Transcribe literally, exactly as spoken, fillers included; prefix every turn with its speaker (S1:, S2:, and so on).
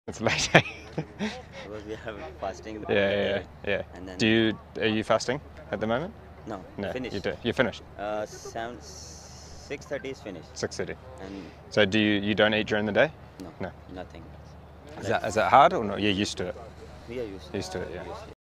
S1: It's late.
S2: Because we have fasting.
S1: Yeah, yeah, yeah, yeah.
S2: And then
S1: Do you are you fasting at the moment?
S2: no,
S1: No,
S2: finished.
S1: you do. You're finished.
S2: Uh, seven, six thirty is finished.
S1: Six thirty.
S2: And
S1: So do you you don't eat during the day?
S2: no,
S1: No.
S2: nothing.
S1: Is that is that hard or not? You're used to it.
S2: We are used.
S1: Used to it, yeah.
S2: Used to it.